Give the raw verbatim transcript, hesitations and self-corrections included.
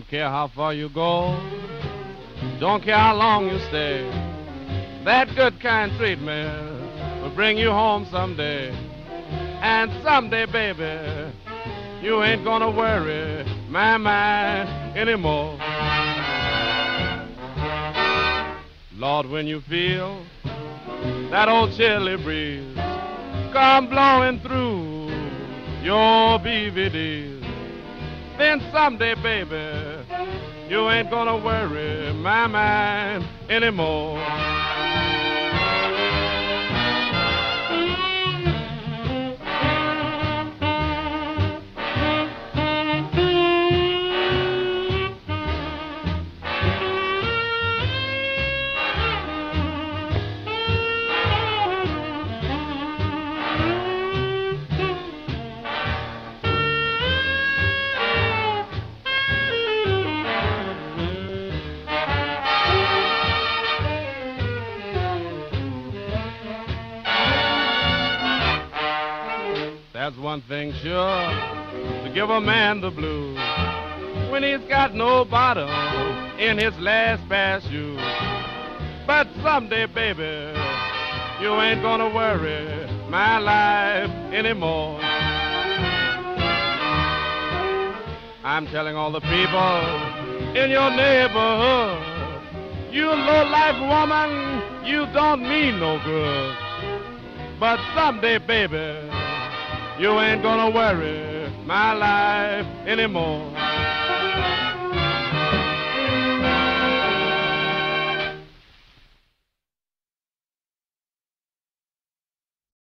Don't care how far you go, don't care how long you stay, that good kind treatment will bring you home someday. And someday, baby, you ain't gonna worry my mind anymore. Lord, when you feel that old chilly breeze come blowing through your B V Ds, then someday, baby, you ain't gonna worry my mind anymore. That's one thing sure, to give a man the blues when he's got no bottom in his last pair of shoes. But someday, baby, you ain't gonna worry my life anymore. I'm telling all the people in your neighborhood, you low-life woman, you don't mean no good. But someday, baby, you ain't gonna worry my life anymore.